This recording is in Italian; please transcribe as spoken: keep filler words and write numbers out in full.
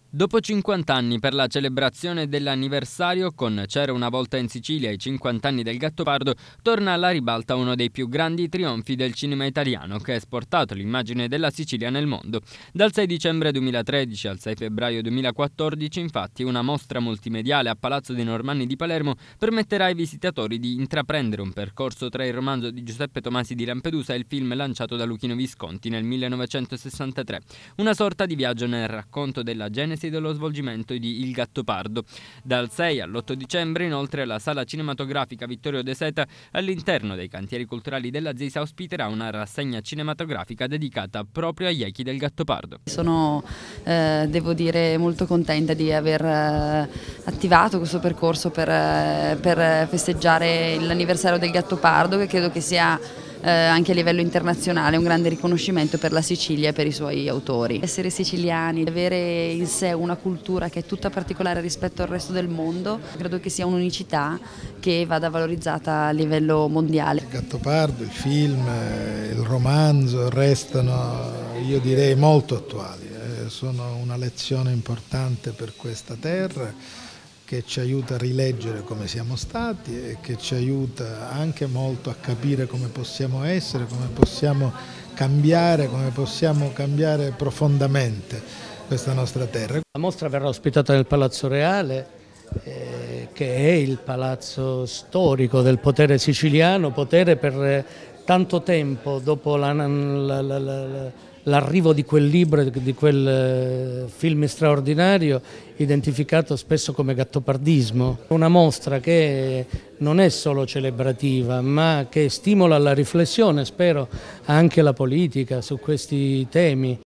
Dopo cinquanta anni, per la celebrazione dell'anniversario con C'era una volta in Sicilia, i cinquanta anni del Gattopardo, torna alla ribalta uno dei più grandi trionfi del cinema italiano, che ha esportato l'immagine della Sicilia nel mondo. Dal sei dicembre duemilatredici al sei febbraio duemilaquattordici, infatti, una mostra multimediale a Palazzo dei Normanni di Palermo permetterà ai visitatori di intraprendere un percorso tra il romanzo di Giuseppe Tomasi di Lampedusa e il film lanciato da Luchino Visconti nel millenovecentosessantatré. Una sorta di viaggio nel racconto della genesi dello svolgimento di Il Gattopardo. Dal sei all'otto dicembre, inoltre, la sala cinematografica Vittorio De Seta, all'interno dei cantieri culturali della Z I S, ospiterà una rassegna cinematografica dedicata proprio agli echi del Gattopardo. Sono, eh, devo dire, molto contenta di aver eh, attivato questo percorso per, eh, per festeggiare l'anniversario del Gattopardo, che credo che sia Eh, anche a livello internazionale un grande riconoscimento per la Sicilia e per i suoi autori. Essere siciliani, avere in sé una cultura che è tutta particolare rispetto al resto del mondo, credo che sia un'unicità che vada valorizzata a livello mondiale. Il Gattopardo, il film, il romanzo restano, io direi, molto attuali, eh, sono una lezione importante per questa terra, che ci aiuta a rileggere come siamo stati e che ci aiuta anche molto a capire come possiamo essere, come possiamo cambiare, come possiamo cambiare profondamente questa nostra terra. La mostra verrà ospitata nel Palazzo Reale, eh, che è il palazzo storico del potere siciliano, potere per tanto tempo dopo la, la, la, la, l'arrivo di quel libro, di quel film straordinario, identificato spesso come gattopardismo. Una mostra che non è solo celebrativa, ma che stimola la riflessione, spero, anche la politica su questi temi.